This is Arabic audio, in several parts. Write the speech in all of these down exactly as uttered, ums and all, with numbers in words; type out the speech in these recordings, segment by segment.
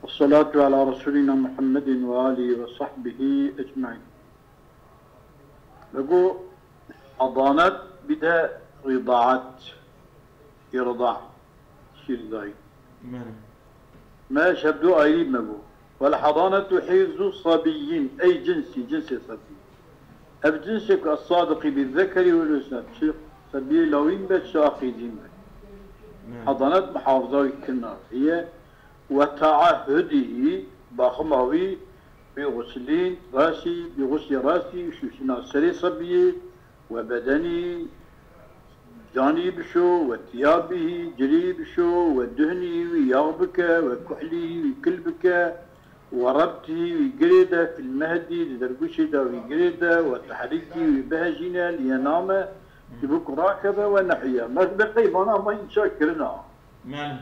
والصلاة على رسولنا محمد وآله وصحبه أجمعين. لقوا حضانات بدا رضاعات يرضع شيرداي ما شبدوا أي مبو. والحضانة حيز صبي أي جنسي جنس صبي أب جنسك الصادق بالذكر والأنثى صبي لوين بتشاقي ديما حضانة محافظة كنا هي وتعهده بخماوي بغسلين راسي بغسل راسي شوشنا سري صبي وبدني جاني بشو وثيابه جري بشو ودهني ويغبك وكحلي وكلبك وربته وقريده في المهدي لدرقشده وقريده وتحريكي وبهجنا لينام يبوك راكبه ونحيه ما بقي ما ما ينشاكرنا نعم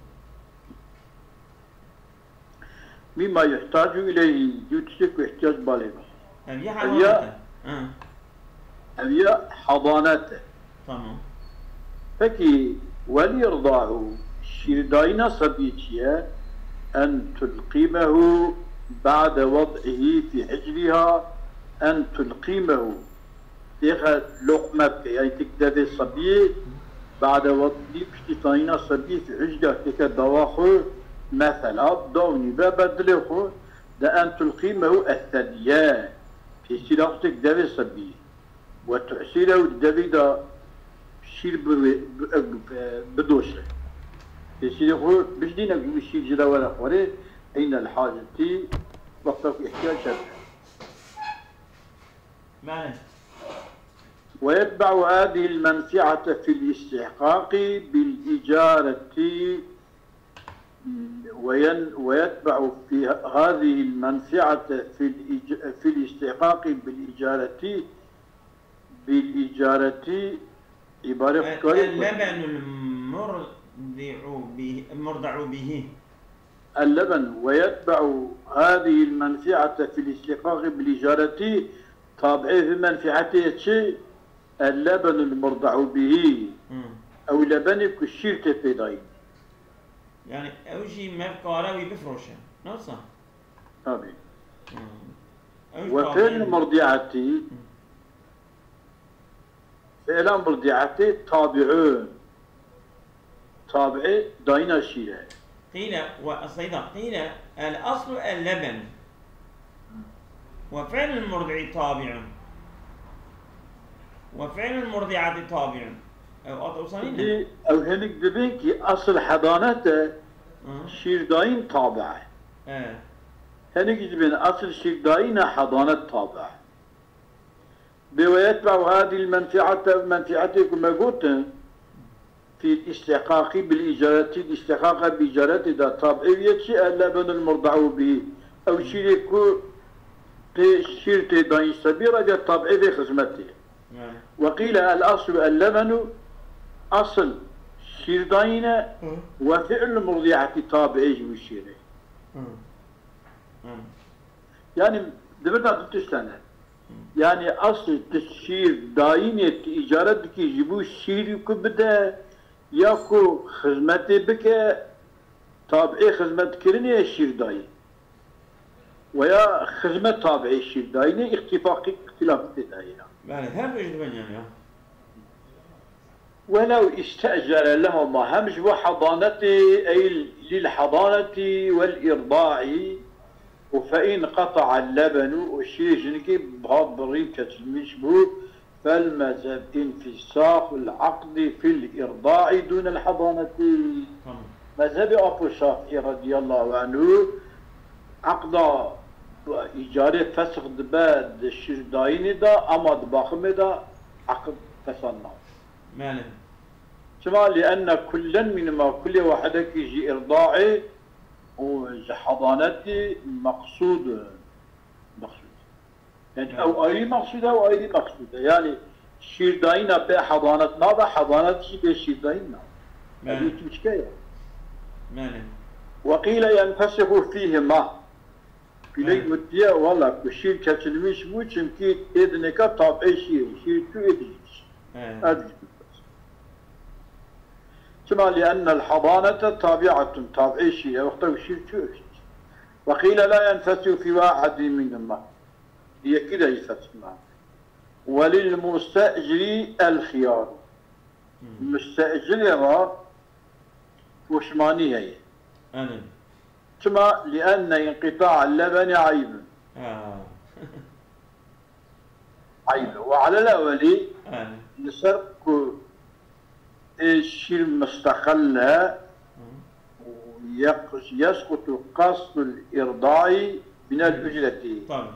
مما يحتاج اليه يتسك احتياج بالغ هي حضانته اه هي حضانته تمام فكي وليرضعه شيرداينا صبيتيا أن تلقيمه بعد وضعه في حجرها أن تلقيمه تيخا لقمة يعني تكتب الصبي بعد وضعه بشتطاينا صبي في حجرها تيخا دواخو مثلا دوني بابدلخو دا أن تلقيمه الثديان في سلاح تكتب الصبي وتحسيله الدبيدا شير بدوشه يصير هو بجدينا بيجي شيء جدا ولا قري أين الحاجة تي وقتك احتياج شرط معنى ويتبع هذه المنفعة في الاستحقاق بالإجارة وين ويتبع في هذه المنفعة في الإج... في الاستحقاق بالإجارة بالإجارة عبارة اللبن المرضع به المرضع به اللبن ويتبع هذه المنفعة في الاستحقاق بالإجارة طابعه في منفعته شيء اللبن المرضع به أو لبن كشير تفيدين يعني أول شيء ما قاروي بفرشه نصح طبعا وفي المرضعة فعلا مرضعته تابعون تابعه داينا شيله قيل والصيدا قيل الأصل اللبن وفعل المرضع تابع وفعل المرضعة تابع أو أتوصلين أو هنك دبينكي أصل حضانته شير داين تابعه أه. هنك دبين أصل شير داين حضانة تابعه ويتبع هذه المنفعة منفعته كما قلت في الاستحقاق بالإجارة الاستحقاق بإجارة دا طابعية شيء اللبن المرضع به أو شيء يكون شيرتي داين سبيرة دا طابعي في خدمته وقيل الأصل اللبن أصل شير داين وفعل المرضعة طابعي والشيري يعني دبرنا تستنى يعني أصل تشير داينة إجارة كي يجيبوا الشير يكون بدا ياكو خدمتي بك تابعي خدمة كرني الشير داين ويا خدمة تابعي الشير داين اختفاقي اختلاف داينة يعني هم يجدون يعني ولو استأجر لهما همج وحضانتي أي للحضانة والإرضاع وفإن قطع اللبن والشيء جنكي بهذا بريكة المشبوه فالمذهب انفساخ العقد في الإرضاع دون الحضانة. مذهب أبو الشافعي رضي الله عنه عقد إيجار فسخ دباد الشرداين دا أما دباخم دا عقد فسخنا. ماله؟ شما لأن كلا منما كل واحد يجي إرضاعي وحضانتي مقصود مقصود يعني أو أي مقصودة أو أي مقصودة يعني شيرداينا بحضانتنا بحضانتي بشيرداينا هذه تشكية وقيل ينفسخ فيهما بلي وديا والله كشير كتلميش مو چمكي إذنك طابعي شير شير تو إدريش هذا كما لأن الحضانة تابعة تابعي شيء وقت وشير تو وقيل لا ينفسخ في واحد منهما، هي كده يفتح. وللمستأجر الخيار، مستأجر وشماني هي أنا ثم لأن انقطاع اللبن عيب. آه عيب. وعلى الأول أنا نسرق الشيء المستقلة ويسقط قصد الإرضاع من الأجرة. طبعا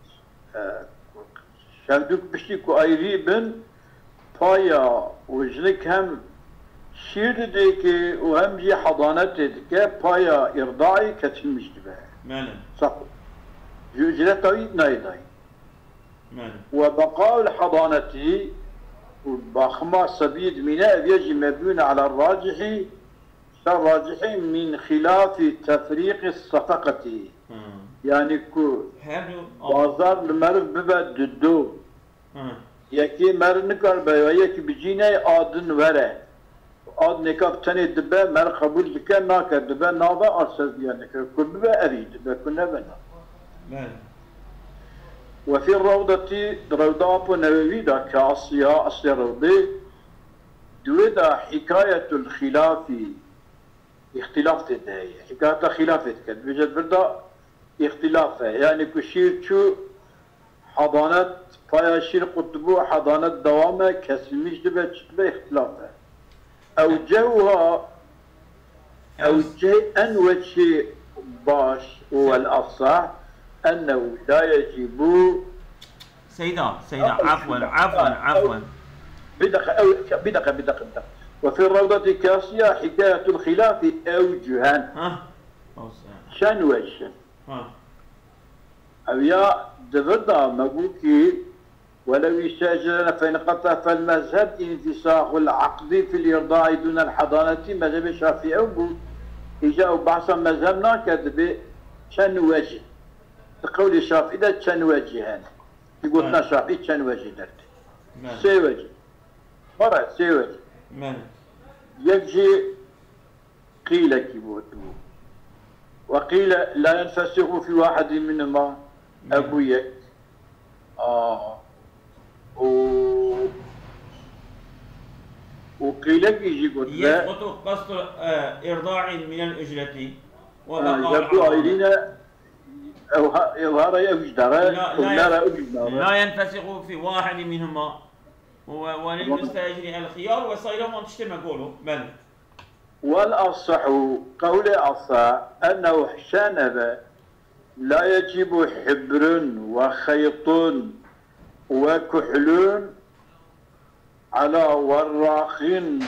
شاهدوك بشتيكو أيري بن بايا وجنك هم شير ديكي وهم جي حضانتك بايا إرضاعي كتلمش دبا مالا صح جوجرتاي نايداي مالا. وبقاء الحضانة وبخما سبيد ميناء يجي مبني على الراجح الراجح من خلاف تفريق الصفقة. آه. يعني كو حلو. بازار المرف ببد الدو آه. يكي مر نكر بيو يكي بجيني آدن وره آد نكاف تاني دبا مر قبول بكا ناكر دبا نابا أرسل يعني كل ببا أريد دبا كنا بنا. مالا. وفي الروضة روضة أبو نووي دا كاسيا أصل روضة دودا حكاية الخلاف اختلاف تدهي حكاية خلاف تكد بجد بردا اختلافه يعني كشير شو حضانات فايا شير قطبو حضانات دوامه كسلميش دبا تشتبه اختلافه أوجهها أوجه أن وجه باش هو الأفصح أنه لا يجب سيدة سيدة عفوا عفوا عفوا بدقة أو بدقة بدقة بدقة. وفي الروضة كاسية حكاية الخلاف أوجها. ها شن وجه ها أو يا دبردا مقولكي ولو يستأجرنا فإن قطع فالمذهب انفساخ العقد في الإرضاع دون الحضانة مذهب الشافعي أو إجاء بحثا مذهبنا كذب شن وجه تقول الشافعي ده شن وجهان يقولنا شافعي شن وجه درت سي وجه مرة سي وجه مالا. يجي قيل كيبوتو وقيل لا ينفسخ في واحد منهما أبويك آه و وقيل يجي قلت لا يسقط قصد آه، إرضاع من الأجرة آه يبدو عيلنا يظهر يوجدها لا, لا, لا ينفسخ في واحد منهما وللمستأجر الخيار وصيرهم تشتم قولوا بل والأصح قول أصح أنه شنب لا يجب حبر وخيط وكحل على وراق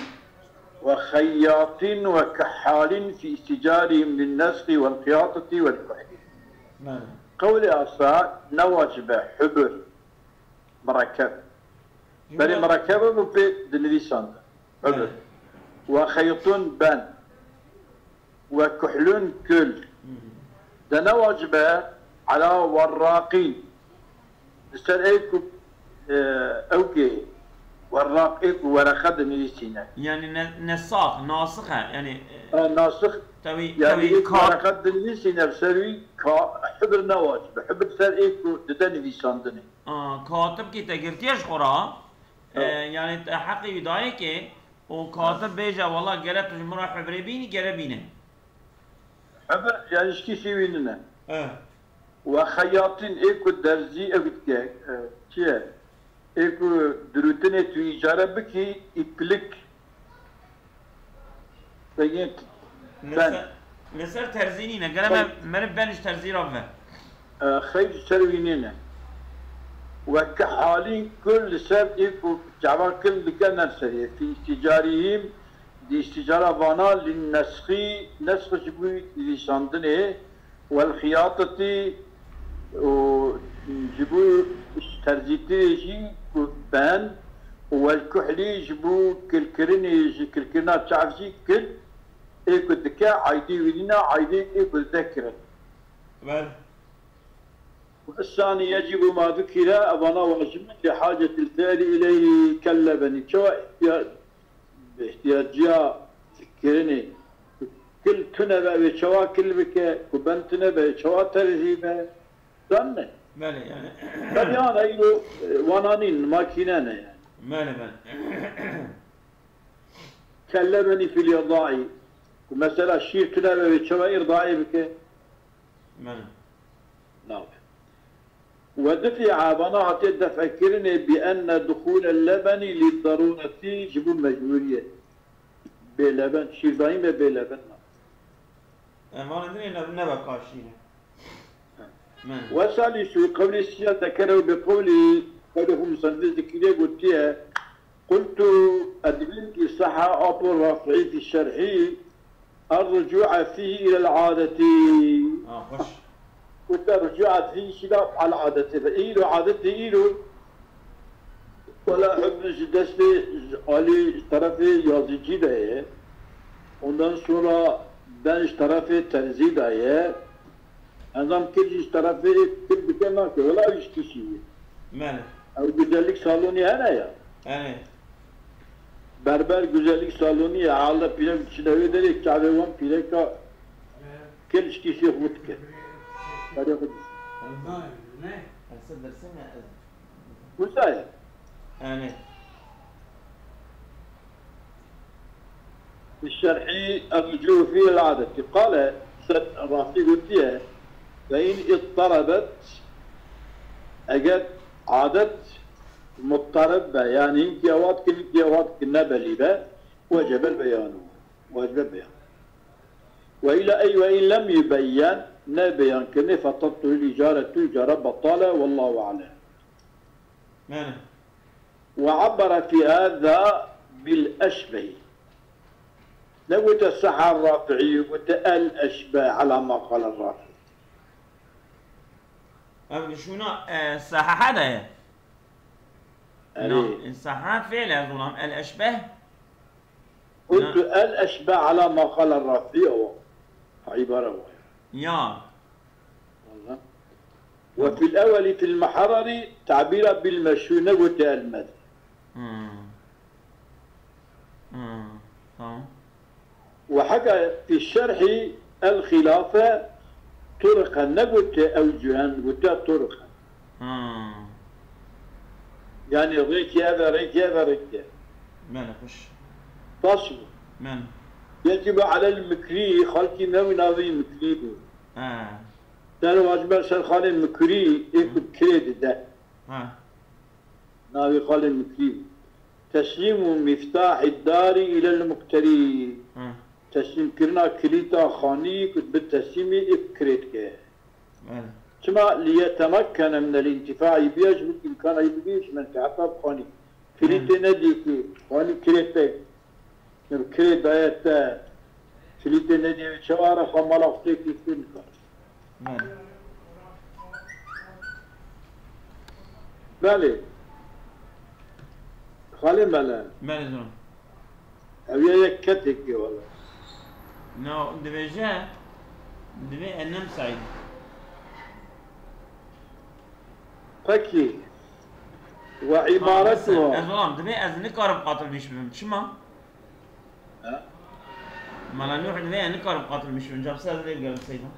وخياط وكحال في استجارهم للنسخ والخياطة والكحل. قول أصح نواجب حبر مركب بل مركبة في دليسان حبر وخيط بان وكحل كل دنا واجبة على وراقين استرأيكم اه اوكي وراقيك ورخد نيسينا يعني نساخ ناسخة يعني اه ناسخ توي يعني توي ورخد نيسينا بسروي حبر نواجبة حبر سرأيكم دنا نيسان دني اه كاتب كي تقرتيش خورا اه يعني حقي بدايك وكاتب بيجا والله قالت جمرة حبري بيني قربينه حبر يعني شكي سويننا اه وخياطين ايكو درزي اكتك شيء ايكو دروتني تجارة بكي يبلك بيجي لسه لسه ترزينينا قال ما نبانش ترزي رفه خير سرويننا وكحالين كل سب ايكو جعبان كل كان سري في استجارهم دي استجارة فانا للنسخ نسخ جبوي لساندنه والخياطة وجبو ترزيتي جي بان والكحلي جبو كلكرني جي كلكرنا تعرف جي كل ايكو دكا عايدي ولينا عايدي ايكو ذكر والثاني يجب ما ذكر أبنا واجب لحاجة الفعل إليه كلبني شو احتياجها فكرني كل تنبأ بشوا كل بك وبن تنبأ شوا ترزيبه دنه بله يعني طبعا ايلو وانانين ماكينانا يعني بله بله كلمني في الإرضاعي ومثلا الشيء تنبأ بشوا إرضاعي بك بله نعم ودفع بنات تفكرني بأن دخول اللبن للضرورة يجب مجبورية بلبن شيء دائما بلبن ما ندري نبى كاشين وثالث قول السياسة ذكروا بقول قوله مصنف كده قلت قلت أدرك صحة أبو الرافعي في الشرحي الرجوع فيه إلى العادة اه خش قلت الرجوع فيه خلاف على عادته فإيلو عادته إيلو ولا حب دستي علي طرفي يازي جيده ondan sonra ben iş tarafı terzi daye adam ki iş tarafı bir bir kenar ki ola iş kişi ماله o güzellik salonu ya ne ya evet berber güzellik salonu ya Allah pire içine ödeyecek kahve var pire ka kel iş kişi mutke hadi hadi ne أصدر سنة bu sayı evet في الشرح الرجوع في العادة قال رافي قلتها فإن اضطربت أجد عادة مضطربة يعني إنك يوات كنك يوات كنا بليبة وجب البيان وجب البيان وإلى أي وإن لم يبين نبيان كني فتبطل الإجارة إجارة بطالة والله أعلم ماله وعبر في هذا بالأشبه لو الصحة الرافعي قلت الأشبه على ما قال الرافعي أبي شنو الصحة هذا نعم الصحة فعلا ظلام الأشبه قلت الأشبه على ما قال الرافعي هو عبارة واحدة يا والله وفي الأول في المحرر تعبير بالمشهور قلت المد امم امم تمام وحكى في الشرح الخلافة طرقا نقلت أوجها قلت طرقا امم يعني ريك هذا ريك هذا ريك ماله خش تصل ماله يجب على المكري خالتي ناوي ناوي مكري بو اه كان واجب سر خالي المكري يكتب كريد ده ها ناوي خالي المكري تسليم مفتاح الدار إلى المقتري ها تسليم كرنا كليتا خاني كنت بالتسليم إفكريت كه ماله كما ليتمكن من الانتفاع بيج ممكن كان يبيش من كعطاب خاني كليتا نديك خاني كريتا كريت دايت كليتا ندي شوارع خمالة فتيك يكون ماله بالي خالي مالا ماله زلمة أبي يكتك والله نو دبيجا دبي أنم سعيد فكي وعمارته أزلام دبي أزني كارب قاتل بيش بهم شما مالا نوح دبي أني كارب قاتل بيش بهم جاب سأزلي قال سيدا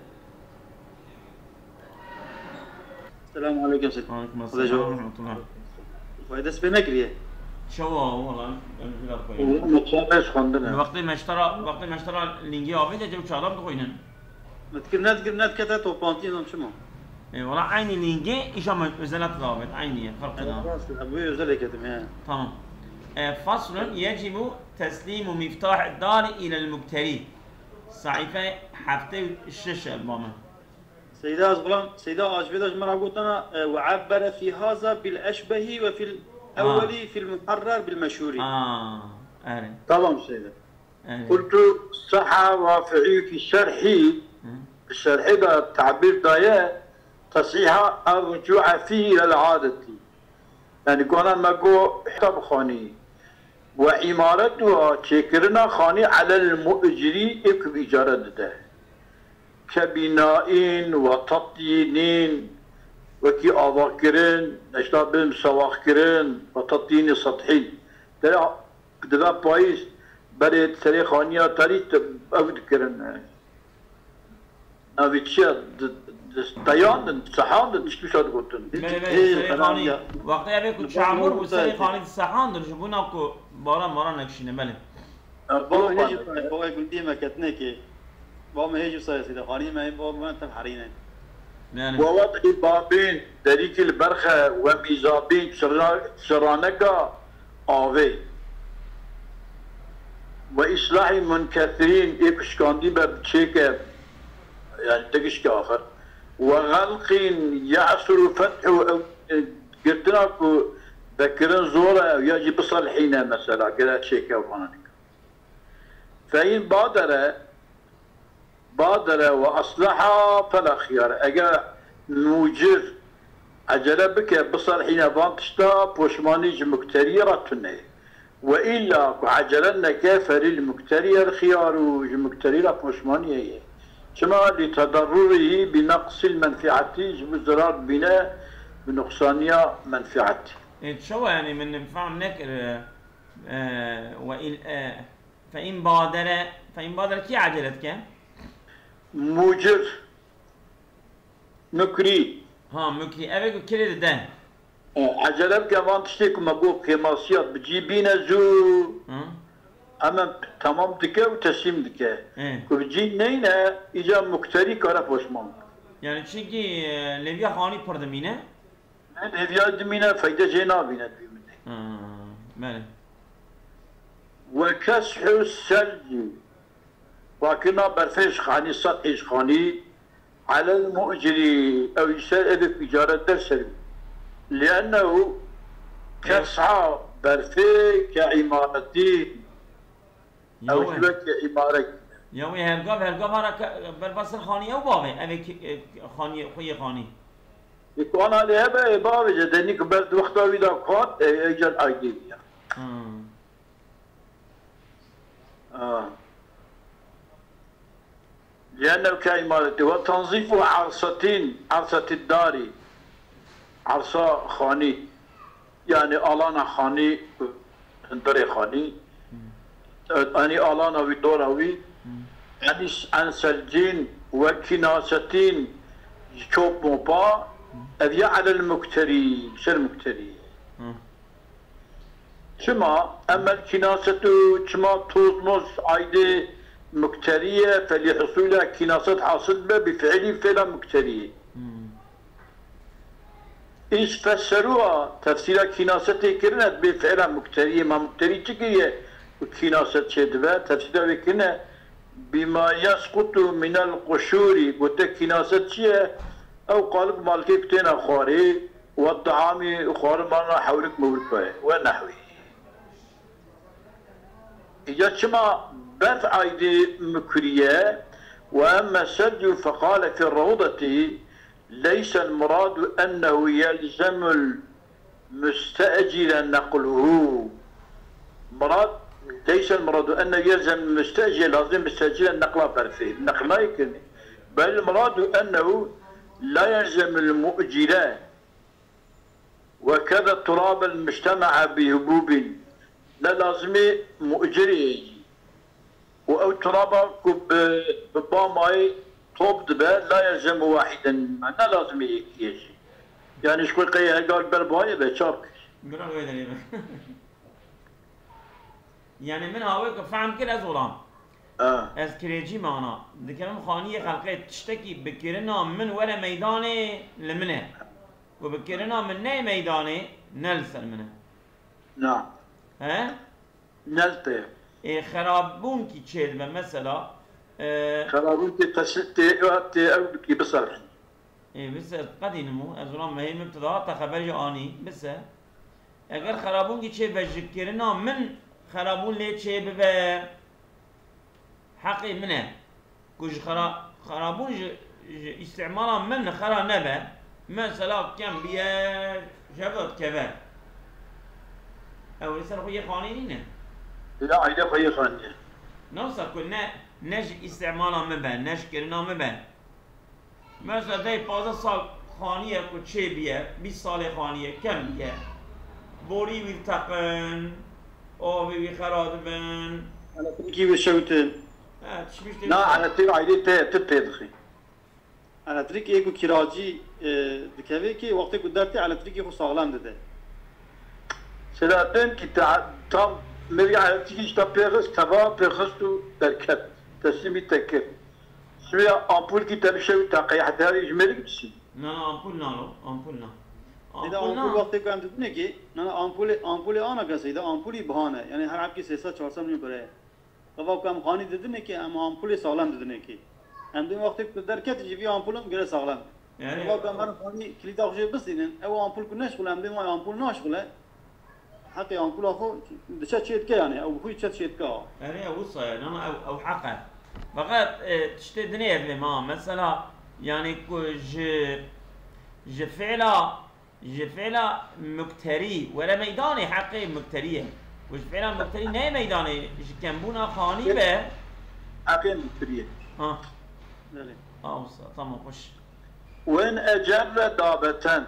السلام عليكم سيدي وعليكم السلام ورحمة الله فايدة سبينك ليه شو والله أنا كذا كويس متشابه خندنا وقت ما اشترى وقت ما اشترى لينجي أبي ده جو شغلة بتقولين متكلم نتكلم نتكلم توبانتين هم شو إيه والله عيني لينجي إيش هم نزلت ضابط عيني فرق ده أبوي يزل كتم ها تمام آه، فصل يجب تسليم مفتاح الدار إلى المبتري صحيفة حفتة الشاشة البامة سيدة أزغلام سيدة أجفيدة مرة قلتنا وعبر في هذا بالأشبه وفي الأول آه. في المحرر بالمشهور آه أري طبعا سيدة أري قلت صح رافعي في شرحي الشرح ده تعبير داية تصيح الرجوع فيه إلى العادة يعني كنا نقول حساب خاني وعمارتها شكرنا خاني على المؤجري اكب إجارة ده كبناء وتطيين وكي أذاكرين اشتاب بهم سواخكرين وتطيين سطحي ده ده بايس بريد سري خانية تاريخ أود كرن نافيتشيا ديان سحان تشكيشات قلتن بله بله سري خاني وقتی ابی کو چامور و سري خاني سحان در جبونا کو بارا مارا نکشینه بله بابا هيجي بابا يقول ديما كتنكي بابا هيجي صاير سيدي خاني ما بابا ما انت حرينا ووضع بابين دريك البرخة وميزابين شرانكا آوي وإصلاح منكثرين إبشكاندي ببتشيكا يعني تقشك آخر وغلق يعصر فتح قلتنا ذكرن زورة يجي بصلحين مثلا قلت شيكا وغانك فإن بادر بادر وأصلحها فلا خيار أجا موجر عجلة بك بصلحين بانتشتا بوشماني مكتريرة تنه وإلا عجلنا كافر المكترير خيار ومكتريرة بوشماني هي كما لتضرره بنقص المنفعة بزرار بناء بنقصانية منفعته. شو يعني من نفع نكر آه وإن آه فإن بادر فإن بادر كي عجلتك؟ موجر مكري ها مكري أبيك كده ده عجلة كمان تشتكي مبوك خماسيات بجيبينا زو أما تمام دكا وتسليم دكا وبجي نينا إجا مكتري كارا بوشمان يعني تشيكي ليبيا خاني بردمينة؟ ليبيا دمينة فايدة جينا بينا بيمني اه بله وكسح الثلج وكنا برفيش خاني سطحيش خاني على المؤجري أو يسأل في إجارة درسل لأنه كسح برفي كعمارتي أو شبك كعمارة يومي هرقاب هرقاب هرا بربس الخاني أو بابي أبي خاني خوي خاني يكون عليها بقى بابي جدني كبرت وقتها ويدا قات يجل أيديا آه لأنه كعمارته وتنظيف عرصتين عرصة الدار عرصة خاني يعني ألانا خاني دري خاني أني ألانا ودوراوي يعني عن سلجين وكناستين شوب موبا أذيع على المكتري شر مكتري شما أما الكناسة شما توز نص عايدة مكترية فلحصولها كناسة حاصل بفعل فعل مكترية إيش فسروها تفسير كناسة كرنت بفعل مكترية ما مكتري تكية وكناسة شدبة تفسيرها كنا بما يسقط من القشور قلت كناسة شيء أو قالك مالكي كتنا خاري والطعام خار مرنا حولك مولك ونحوه إذا شما بث عيدي مكرية وأما السد فقال في الروضة ليس المراد أنه يلزم المستأجر نقله مراد ليس المراد أنه يلزم المستأجر لازم مستأجر نقله برفيه نقل لا يمكن بل المراد أنه لا يلزم المؤجر وكذا التراب المجتمع بهبوب لا لازم مؤجر يجي أو تراب بباماي طوب دبا لا يلزم واحدا لا لازم يجي يعني شكون قيا قال برباي بشارك يعني من هاويك فهم كل أزولان اه از كريجي معنا ذكرهم خانية خلقية تشتكي بكرنا من ولا ميداني لمنه وبكرنا من ني ميداني نلسل منه نعم ها نلته إيه خرابون كي تشيل مثلا اه خرابون كي تشتي وقت او كي بصرح إيه بس قدينمو أزولان ما هي مبتدا تخبر آني بس اگر خرابون كي تشيل بجكرنا من خرابون ليه تشيل به حقي منه كوج خرا خرابون استعمالا من خرا نبا مثلا كم بيا جبت كذا او لسه خويا قانونينه لا عيدا خويا قانوني نوصل كنا نج استعمالا مبا نج كرنا مبا مثلا داي بازا سال خانيه كو تشي بيا بیست سال خانيه كم بيا بوري ويلتقن او بي خراد بن الكتريكي والشوتن ها تشبيش نا على تير عيدي تي تتدخي الكتريكي ايكو كراجي دكافيكي وقت قدرتي على الكتريكي خو ساغلام دده سلاتن كي تاع تام مريا تيجي تا بيرس تبا بيرسو تركب تسمي تكب شويه امبول كي تمشي تاقي حتى يجملك بسي لا لا امبول لا امبول لا اذا امبول وقت كان تدني كي انا امبول امبول انا قصدي اذا امبول بهانه يعني هر عب كي سيسا چهار سو مليون برای طبعا كم خاني ددني كي ام امبول ساغلام ددني كي ام دي وقت دركت جيبي امبولم غير ساغلام يعني طبعا كم انا خاني كليدا خوش بس إن او امبول كناش ولا ام دي ما امبول ناش ولا حتى امبول اخو دشا تشيت كي يعني او خوي تشيت تشيت كا يعني وصل يعني انا او او حقه فقط تشتي دنيا ما مثلا يعني ج ج فعلا ج فعلا مكتري ولا ميداني حقي مكتريه وش فعلا مكتري نه ميداني ج كمبونا خاني به عقيم بريه ها بله اه وصل تمام خش وين اجر دابتن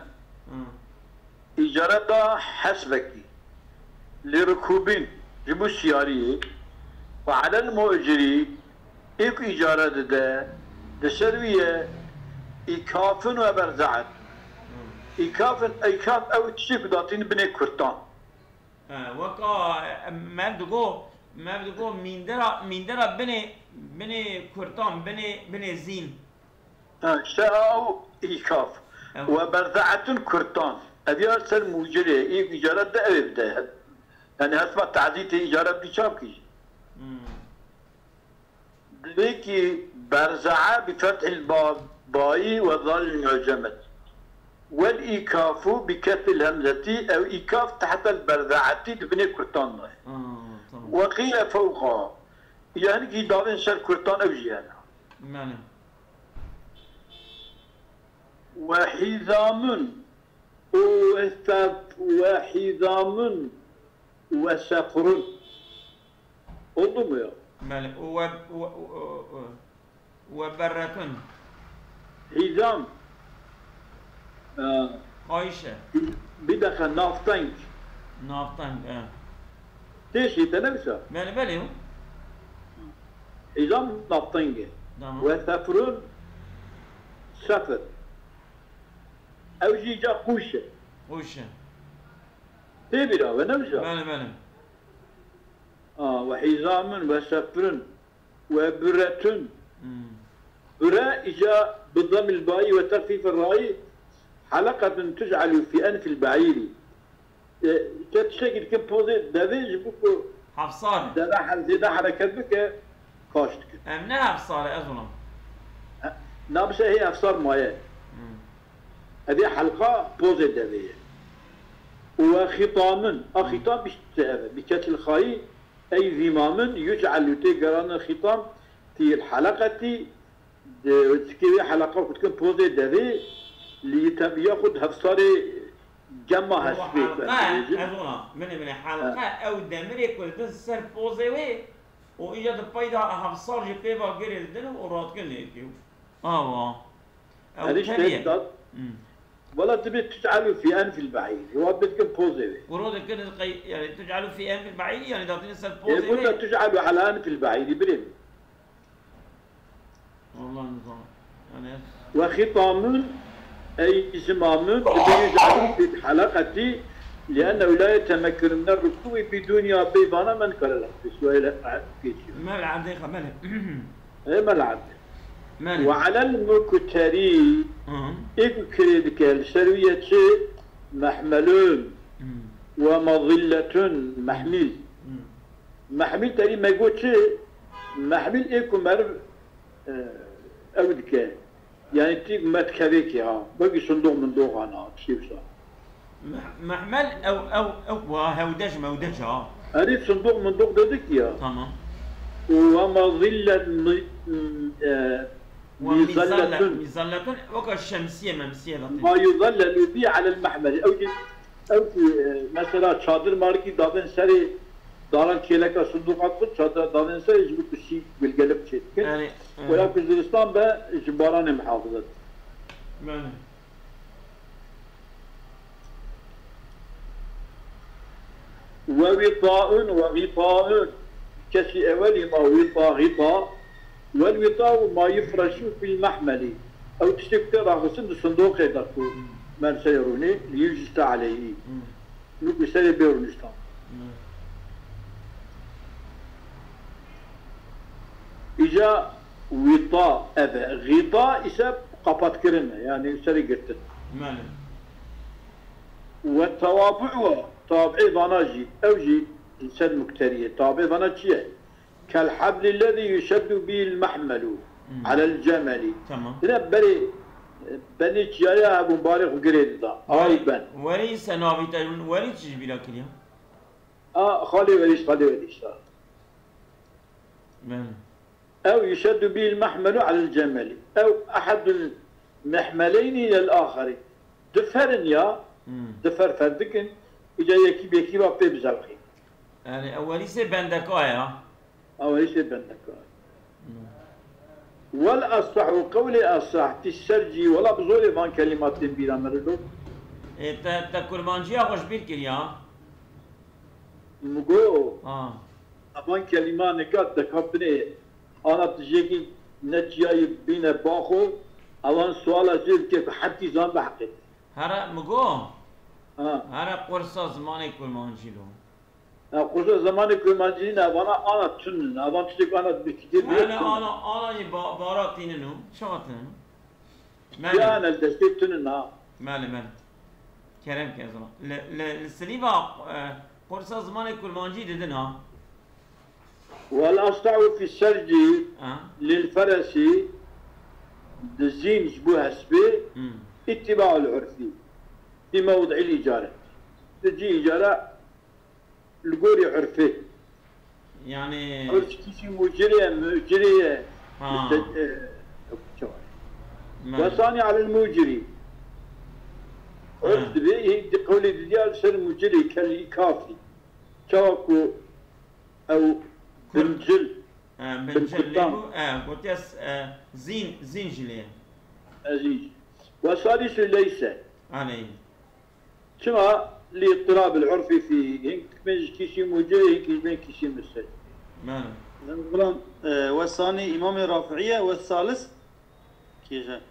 اجاره حسبك لركوبين جبو سياري وعلى المؤجري ايك اجاره ده دسرويه ايكافن وبرزعت ايكافن ايكاف او تشيك داتين بني كرتان اه وكا ما بدو ما بدو ميندرا ميندرا بني بني كرتان بني بني زين اه شاو ايكاف وبرزعت كرتان ابي ارسل موجري ايك اجاره ده ابدا يعني هسمع تعزيت اجاره بشابكي ذيكي برزعة بفتح الباب باي وظل معجمة والإيكاف بكسر الهمزة أو إيكاف تحت البرزعة تبني كرتان وقيل فوقها يعني كي دارين سر كرتان أو جيانا معنى وحزام وثب وحزام وسقر أضم يا معنى و و و وبرة حزام آه قايشة بدخل نافتنك نافتن اه تيشي تنبسا بله بله حزام نافتنك تمام وسفر سفر أو جيجا قوشة قوشة تبرا ونبسا بله بله آه وحزام وسفر وبرة براء إجا بضم الباء وتخفيف الراء حلقة تجعل في أنف البعير تتشكل كمبوزي دافيج بكو حفصاري دراحة زيادة حركة بك كاشتك امنها حفصاري أظلم نابسة هي أفصار مايا هذه حلقة بوزي دافيج وخطام الخطام بكسر الخاء أي ذمام يجعل تيجران الخطام في الحلقة تكوي حلقة وتكون بوزي دافي اللي ياخذ هفصاري جمع هسبي حلقة من من حلقة أو دمري كل تسر بوزي وي وإجا تبايدا هفصار جي بيبا غير الدنيا ورات كل يكيو آه أو ثانية ولا تبي تجعله في أنف البعير هو بتكون بوزي وي ورود كده يعني تجعله في أنف البعير يعني تعطيني سر بوزي وي يقول تجعله على أنف البعير بريم والله نظام يعني وخطام أي زمام يجعل في الحلقة لأنه لا يتمكن من الركوب بدون بيبانا من كرر في سؤال كيشيو ما العديقة ماله إيه ما العد ماله وعلى المكتري إذكر السروية محملون ومظلة محمل محمل تري ما يقول شيء محمل إيكو مرب أو ذكاء يعني تيجي ما تكذيك يا باقي صندوق من دوغ أنا تشيب صار محمل أو أو أو هودج مودج ها هذه صندوق من دوغ ذيك يا تمام ومظلة ومظلة مظلة وكا الشمسية ممسية ما يظلل به على المحمل أو أو مثلا شادر ماركي دابن سري دارن كيلك صندوقات كل شادر دابن سري يجيب كشي بالقلب شيء يعني ولا في الزلستان بجباران محافظة معنى ووطاء وغطاء كسي أولي ما وطاء غطاء والوطاء ما يفرش في المحمل أو تشتكتر راغسن الصندوق يدركو ما سيروني ليجست عليه نوك يسالي بيرونشتان إجا وطاء أبا غطاء إساب قفت كرنا يعني سري قرتن ماله والتوابع طابعي ضناجي أوجي إنسان مكترية طابعي ضناجي كالحبل الذي يشد به المحمل مم. على الجمل تمام هنا بري بني جايا أبو مبارك وقريد دا أيضا ولي سنابي تايون ولي تجيبي لك اليوم آه خالي وليش خالي وليش ماله أو يشد به المحمل على الجمل أو أحد المحملين إلى الآخر دفرن يا مم. دفر فردكن إجا يكي بيكي بابي بزلخي يعني أولي سي بندكايا أو ليش بندك والأصح قولي أصح في السرجي ولا بزولي من كلمات بلا مردو تا تا كرمانجيا خوش بير كريا مقو اه أمان كلمات نكات دكابني أنا تجيكي نتجاي بين باخو أوان سؤال زير كيف حتى زان بحقي هرا مگو آه هرا قرصا زماني كرمانجي لو قصة زمان كرمانجين أوانا أنا تنن أوان تجيك أنا بكتير انا انا انا باراتينو شاتن يا مالي أنا الدستي تنن ها مالي مالي كرم كذا السليبا قرصا زماني كرمانجي ددن ها والأصح في السرجي اه للفرس دزين شبوه سبي امم اتباع العرفي في موضع الإجارة تجي إجارة القوري عرفي يعني عرف كيسي مجرية مجرية اه وصاني على المجري عرف به قولي ديال سر مجري كالي كافي كاكو أو بنجل بنجل اه قلت يس زين زين جليه عزيز وصالح ليس علي كما لاضطراب العرفي في هيك من كيسي مجري هيك من كيسي مسجل ماله نقولون آه، والثاني إمام رافعية والثالث كيجا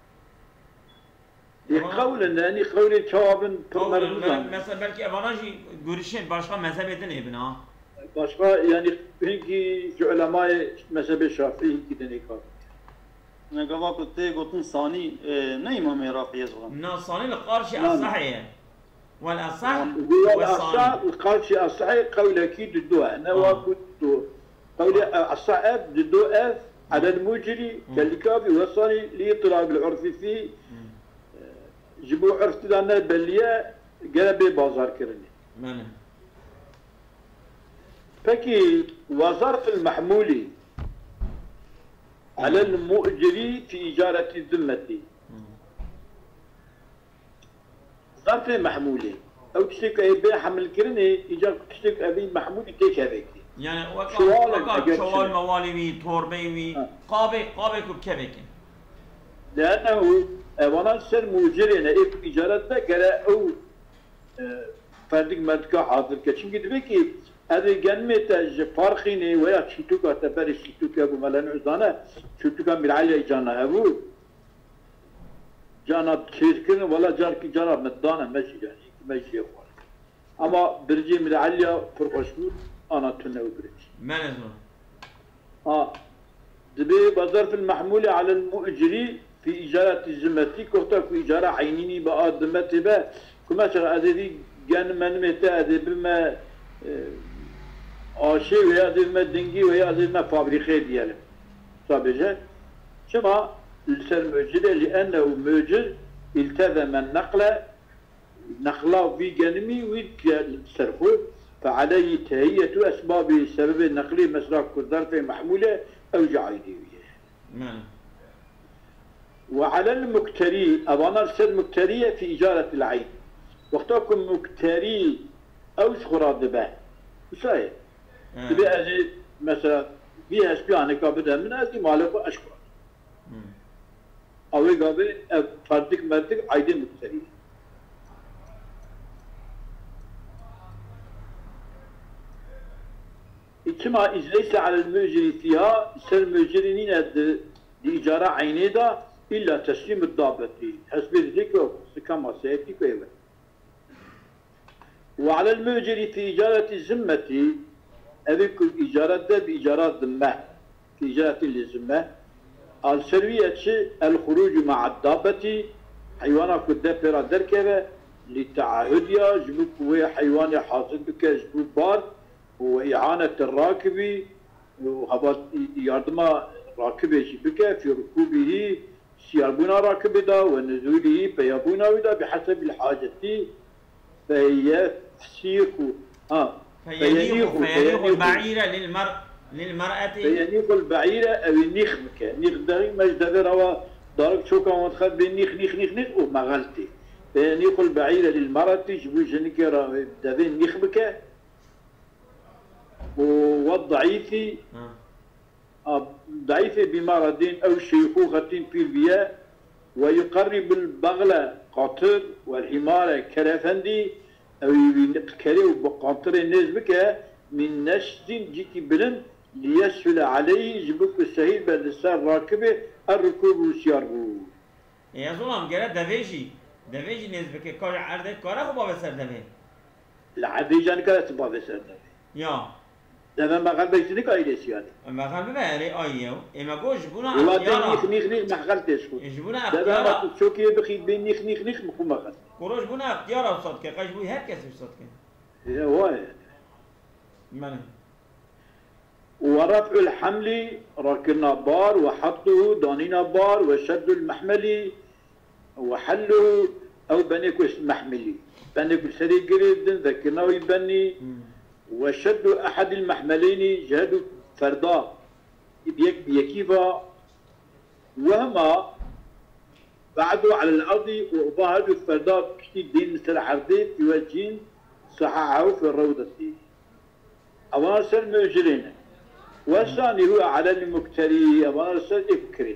قولا يعني قولي جوابا قول مثلا بلكي افاناجي görüşen başka mezhep edin ibn ha. başka yani هيك علماء مذهب الشافعي هيك دنيكار نقول كنت قلت ثاني آه، نه إمام رافعية زغان نصاني القارشي الصحيح والاصح والأصح القارشي الصحيح قولي أكيد ضدوها أنا وكنت قولي الصحيح ضدو أف على المجري كالكافي وصاني لاضطراب العرف فيه جبو عرفت لنا بلية قلبي بازار كرني ماله فكي وظرف المحمولي على المؤجري في إجارة الذمة ظرف المحمولي أو تشتك أبي حمل كرني إجا تشتك أبي محمولي كيك هذيك يعني وقت شوال وقت الحاجات شوال شنو؟ موالي وي توربي وي آه. قابي قابي كوب كبك لأنه وانا سر مؤجرين إف إجارته قال أو فردك مدكا حاضر كشين قد بكي هذه جنمة فارخيني ويا شتوكا تبري شتوكا أبو ملان عزانة شتوكا ملعلي جانا أبو جانا تشيركن ولا جارك جانا مدانا ماشي يعني ماشي أخوان أما برجي ملعلي فرقشور أنا تنو برجي ماله زون آه دبي بظرف المحمول على المؤجري في إجارة الذمة كوتا في إجارة عينيني بقى ذمتي بقى كما شغل هذه جان من متى هذه بما آشي ويا هذه بما دنجي ويا هذه بما فابريخي ديالهم صابجة شما لسان مؤجر لأنه مؤجر التزم النقل نقله في جانمي ويتصرفه فعليه تهيئة أسباب سبب النقل مسرح كظرف محمولة أو جعيدية ماله وعلى المكتري أظن السر مكترية في إجارة العين وقتكم مكتري أو شخراء دباء وشاية تبي أزي مثلا فيها سبيانة كابدها من أزي مالك أشكر أو يقابل فردك مردك عيدين مكتري كما إذ ليس على المؤجر فيها سر المؤجرين لإجارة عيني دا إلا تسليم الضابط حسب ذلك كما سيأتي كيف. وعلى المؤجر في إجارة الذمة أذكر إجارة دا بإجارة ذمة في إجارة الذمة السروية الخروج مع الضابط حيوانا كده برا دركبة للتعهدية جبوك هو حيوان حاصل بك جبوك بار وإعانة الراكب وهذا يردما راكبه بك في ركوبه سياربونا راكب دا ونزوله فيابونا ودا بحسب الحاجة فهي فسيخ آه فينيخ فينيخ البعير للمرء للمرأة فينيخ البعير أو النيخ مكا نيخ داري ماش دافر هو دارك شوكا ومدخل بين نيخ نيخ نيخ نيخ وما غلطي فينيخ البعير للمرأة جبو جنك دافر نيخ مكا والضعيف ضعيف بمرض أو شيخوخة في البياء ويقرب البغل قطر والحمار كرفندي أو يكري بقطر الناس بك من نشد جيكي بلن ليسهل عليه جبك السهيل بالسار راكبه الركوب وسياره. يا زلمة جرا دفيجي دفيجي الناس بك كار عرض كاره خو بابا سر دفي. العادي جان كاره بابا سر دفي. يا. دفع مقال بيجتني كايدس يعني. مقال ببالي أيوه إما جوش بونا والله نيخ نيخ نيخ مقال تشكو. جبونا اختيارا. دفع ما تشوكي بخي بين نيخ نيخ نيخ مخو مقال. كروش بونا اختيارا وصدق قاش بوي هر كسر صدق. إيه هو. من. ورفع الحمل ركنا بار وحطه دانينا بار وشد المحمل وحله أو بنيكوس محملي بنيكوس سري قريب ذكرنا ويبني وشد أحد المحملين جهد فردا بيك بيكيفا وهما بعدوا على الأرض وبعدوا فردا كتير دين سرحردي في وجهين صححه في الروضة أولا سر مؤجرين والثاني هو على المكتري أولا سر إفكرين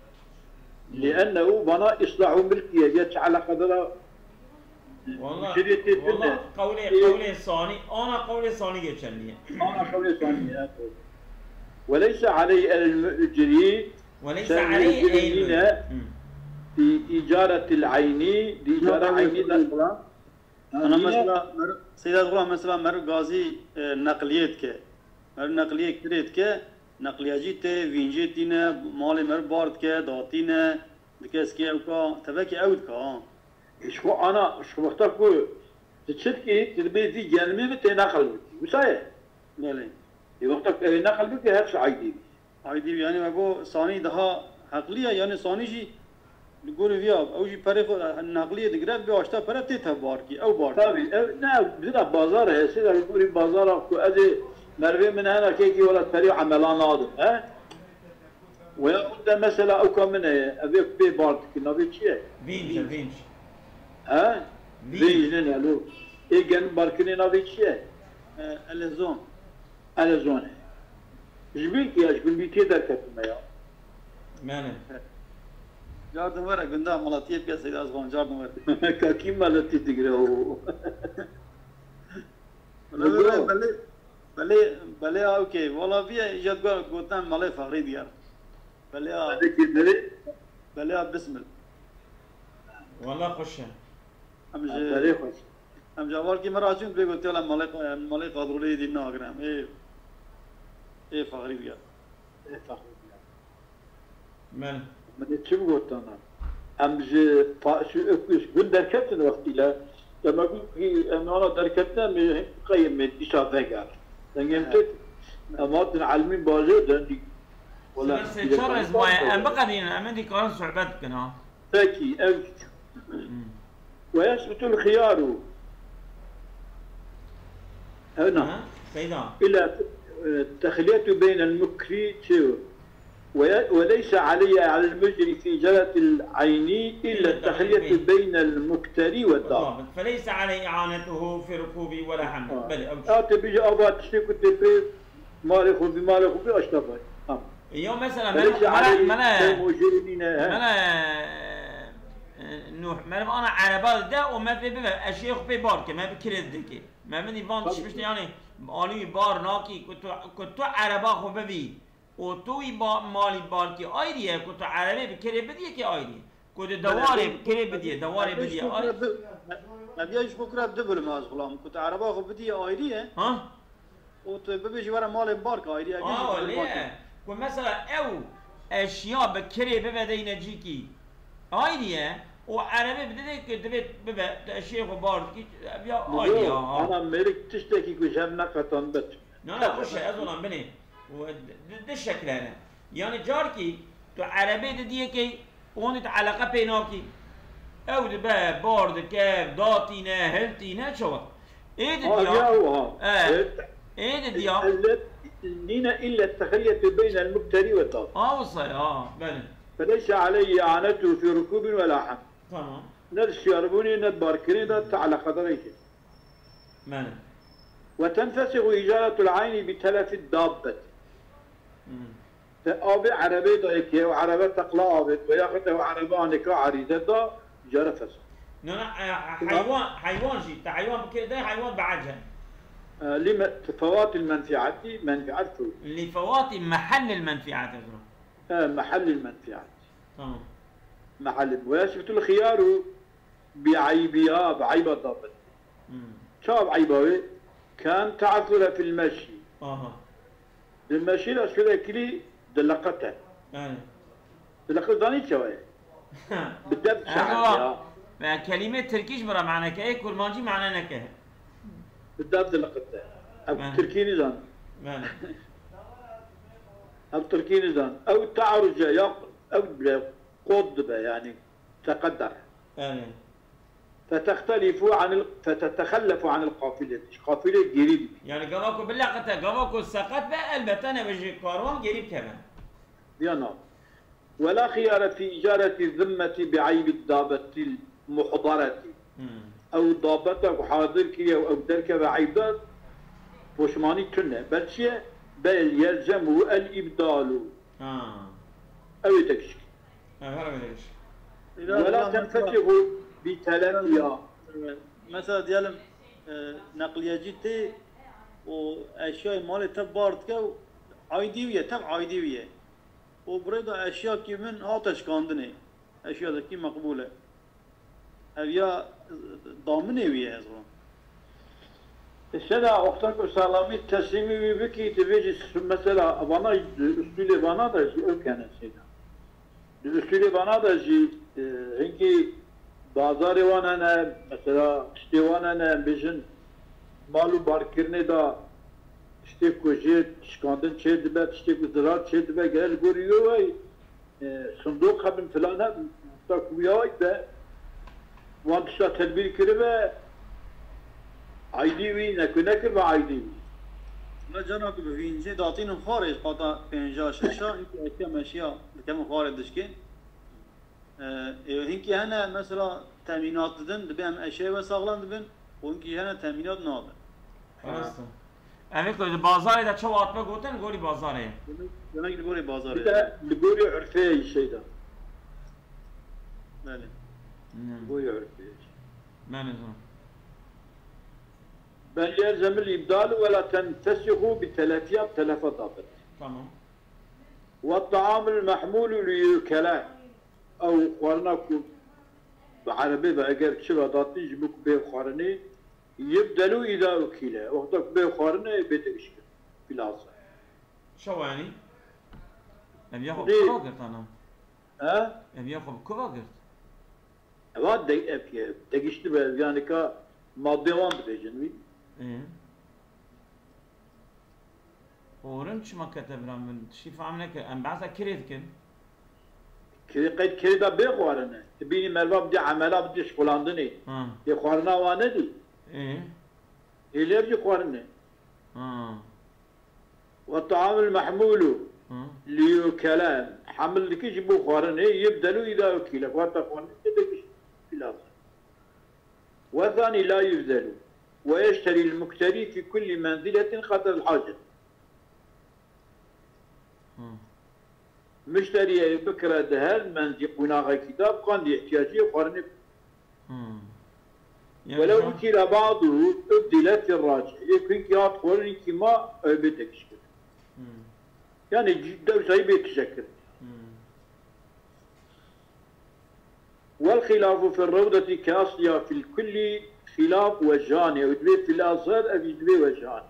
لأنه بنا إصلاح ملكية يجعل قدر والله والله قولي قولي الثاني أنا قولي الثاني جيتشني أنا قولي الثاني وليس عليه المؤجرين وليس عليه في إجارة العين لإجارة عين أنا مثلا سيدات غلام مثلا مر غازي نقليات كه مر نقلية كريت كه نقلية جيت وينجيتينا مال مر بارد كه داتينا دكاس كه وكا تبكي أود كه شو أنا شو بختاركو تشتكي تربي في جانبي بتنقل وسايا بله يوقتك نقل بك هر شو عيدي عيدي يعني ما بو ثاني ده عقلية يعني ثاني شيء نقول فيها أو شيء فريق النقلية دقيقة بيواشتا فريق تيتها باركي أو باركي. طبعا نعم بدنا بازار هي سيدا يقولي بازار أكو أدي مربي من هنا كيكي ولا فريق عملان ناضم ها ويأخذ مثلا أو كم هي أبيك بي بارك نبي شيء. فينش فينش. ها؟ فينش لنا لو إيه جن باركني نبي شيء. الزون. الزون. جبيك يا جبين بيتي دركت ما يا. مانه. جاردن ورا قندا مالاتيه بيا سيد أزغان جاردن ورا. كاكي مالاتي تقرأه. بله بله بله بله أوكي والله فيها إيجاد قال قلنا ماله فقري ديار. بله بله بله بسمل. والله خوشه. أم ج بله خوش. أم جوال كي مراجعون بيقول تلا ماله ماله قادرولي دي ناقرام إيه إيه فقري ديار. إيه فقري ديار. من من تشوف قلت أنا أم ج فاشو أكوش قل دركتنا وقت لا لما قلت أنا دركتنا من قيم من إشاء ذكر لأن أمات العالمين باجود عندي ولا شر اسمه أم بقدين أم عندي قرار صعوبات كنا ذكي أو ويثبت الخيار هنا سيدا إلى التخلية بين المكري وليس علي على المجري في جلة العين إلا التخلية بين المكتري والضابط فليس علي إعانته في ركوبي ولا حمل آه. بل أو آه بيجي أبغى تشتري تبي مالك بمالك بأشتغل آه. اليوم مثلا فليس علي منا المجرمين منا نوح مرف انا عربات ده وما في ببه اشياء خو بي بار که ما بکرد دکی ما من ایوان تشمشت یعنی آنی بار ناکی که تو عربا خو ببی و توی با مالی بار کی آیریه که تو عربی بکره بدیه که آیریه که دواره بکره بدیه دواره بدیه آیریه نبیایش بکره دو بلم از غلام که تو عربا خو بدیه آیریه ها و تو ببیش وره مال بار که آیریه آه لیه که مثلا او اشیاء بکره ببده اینجی کی آیریه و عربي بدي كدبت ببا الشيخ وبارد كي يا آيدي اه انا مريك تشتكي كوشام نقطن بت لا لا خش اظن بني وده الشكل هنا يعني جاركي تو عربي دي كي وانت علاقه بيناكي او دبا بارد كاف داتينا هلتينا شو ايه دي اه اه ايه دي لينا الا التخليه بين المبتدئ والضابط اه وصي اه بني فليس علي اعانته في ركوب ولا حمل تمام نرش يربوني ندباركرين على قدريه من وتنفسخ إجارة العين بتلف الدابة أبي عربي ضيك وعربي تقلا أبي وياخذه عربي عنك عريضة دا إجارة فسخ نعم حيوان حيوان شيء حيوان كده حيوان بعجها آه لما فوات المنفعة منفعته لفوات محل المنفعة آه محل المنفعة تمام محل ويثبت الخيار بعيبها بعيب الضابط شاب عيبه كان تعثر في المشي اها المشي الأسفل كلي دلقته ايه دلقته داني شوية بالدب شعبها كلمة تركيش برا معنى كاي كرمانجي معنى نكه بالدب دلقته أو تركي نزان أو تركي نزان أو تعرج أو قد يعني تقدر ايه فتختلف عن ال... فتتخلف عن القافلة قافلة قريب يعني قواكو بالله قتا قواكو سقط بقى البتانة بجي كاروان قريب كمان يا نعم ولا خيار في إجارة الذمة بعيب الضابط المحضرة أو ضابطك حاضر كي أو درك بعيبات بوشماني تنة بل شيء بل يلزم الإبدال اه أو تكشك ولا تنفتح بتلفيا مثلا ديالم نقلية جيتي وأشياء مالي تبارد كو عايديوية تب عايديوية وبريدا أشياء كي من هاتش كاندني أشياء ذكي مقبولة أبيا ضامنة ويا أصلا السنة أختك سلامي تسليمي بكي تبيجي مثلا أبانا أسطولي بانا دا جي أوكانا سيدا أسطولي بانا دا جي هنكي بازار وانا مثلا اشتي وانا بيجن مالو باركرني دا اشتي كوجيت شكاندن چه دبا اشتي كزرار چه دبا گل گوريو وي صندوق خبن فلانا تاكوياي به وان تشتا تدبير كربه عيدي وي نكو نكر با عيدي وي ما جانا كو بفينجي داتين خارج قاطع پنجاه ششا انكي اشياء ماشيا كم خارج دشكي هنكي هنا مثلا تامينات ددن دبهم اشياء وساغلان دبن وهنكي هنا تامينات نادن خلاص اوه كو بازار دا چو اتما گوتن گوري بازار هي demek ki gori bazar ده لغوري عرفي الشيء ده بله لغوري عرفي بله بل يلزم الإبدال ولا تنتسخ بتلافيا تلف ضابط تمام والطعام المحمول ليوكلا أو قرناكو بعربي بأجر شبه داتي جبوك بيه خارني يبدلوا إذا أكلا وقتك بيه خارني بيتكشكل في العصر شو يعني؟ ام ياخذ دي- كوفاقرت انا ها؟ ام ياخذ كوفاقرت هذا دق أبكي دقشت بيه يعني كا مادي وان بيجنوي ايه ورمش ما كتب من شي فهمناك ام بعثها كريتكن كذي قيد كذا بيه خارني تبيني ملوا بدي عملا بدي شغلاندني اه دي خارنا وانا دي ايه اللي بدي خارني اه والطعام المحمول اه ليوكلان حمل لك يجيبوا خارني يبدلوا إذا أكل وقتا خارني تدقش في الأصل والثاني لا يبدل ويشتري المكتري في كل منزلة قدر الحاجة اه مشتري بكرة دهال منزل قناغ كتاب كان احتياجي خارني ولو أكل بعضه أبدلت الراجع يكون كي أطول كما بتكشكل يعني جدا زي بيتشكل. والخلاف في الروضة كأصلها في الكل خلاف وجهان أو في الأصل أو في وجهان.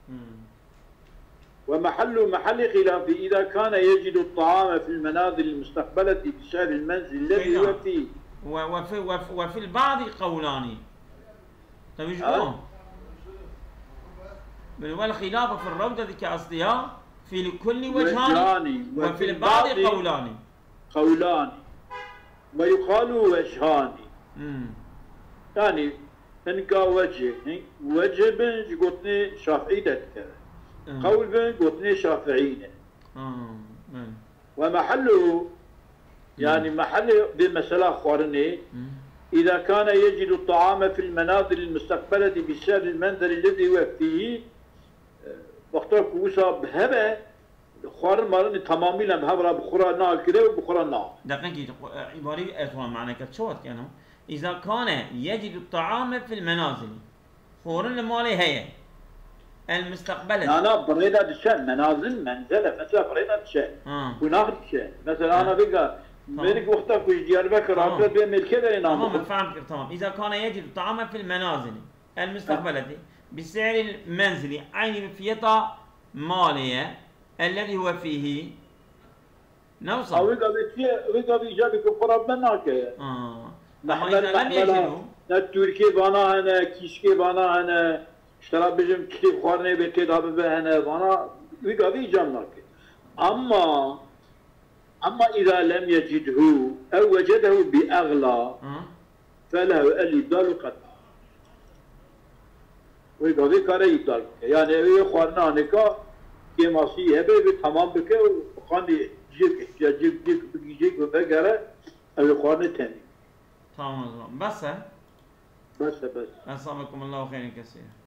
ومحل محل خلاف إذا كان يجد الطعام في المنازل المستقبلة بسعر المنزل الذي هو فيه. وفي, وفي, وفي البعض قولان. طيب ايش قولهم؟ والخلاف في الروضة كأصلها في الكل وجهان وفي البعض قولان. قولان ويقال وجهان. يعني إنك وجه وجه بن قلتني شافعي تذكر قول بن قلتني شافعيين ومحله يعني محل بمسألة خورني إذا كان يجد الطعام في المنازل المستقبلة بسعر المنزل الذي هو فيه وقتها كوسا بهبة خوار مرن تماميا بهبرا بخورا نال كده وبخورا نال. دقيقة عبارة أسوأ معنى كتشوت كانوا إذا كان يجد الطعام في المنازل خورن المالي هي المستقبلة. أنا بريدة الشيء منازل منزلة مثلا بريدة الشيء. آه. وناخذ الشيء مثلا أنا بقى منك وقتها كوش ديار بكر أكثر بين الكذا ينام. تمام فهمت تمام. إذا كان يجد الطعام في المنازل المستقبلة بسعر المنزلي عين بفيتا مالية الذي هو فيه نوصل. أو إذا بتشي إذا بيجابك قرب منك. آه. أما إذا لم يجدوا. التركي بانا هنا كيسكي بانا هنا اشترى بجم كتيب خارني بتداب بهنا بانا إذا بيجامنك. أما أما إذا لم يجده أو وجده بأغلى فله الإبدال قطع. وإذا بيكاره يبدال يعني هي خارنا نكا كما سيه به تمام بك وخاني جيك جيك جيك جيك بقرة أو خارني تاني. تمام بس بس بس. أصابكم الله خير كثير.